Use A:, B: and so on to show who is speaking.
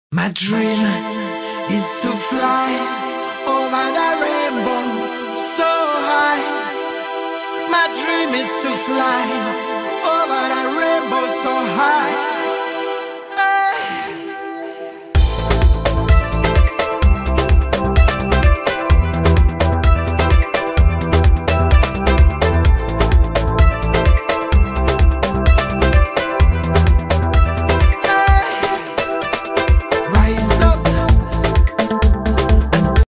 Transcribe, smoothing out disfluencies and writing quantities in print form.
A: My dream is to fly over the rainbow so high. My dream is to fly over the rainbow so high.